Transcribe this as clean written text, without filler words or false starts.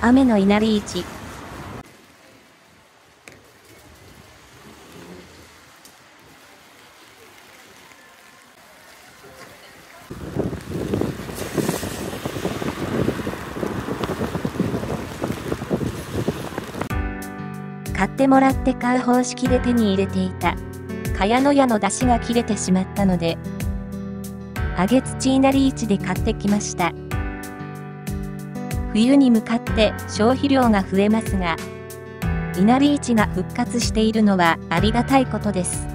雨の稲荷市。買ってもらって買う方式で手に入れていた茅野屋の出汁が切れてしまったので、揚げ土稲荷市で買ってきました。冬に向かって消費量が増えますが、稲荷市が復活しているのはありがたいことです。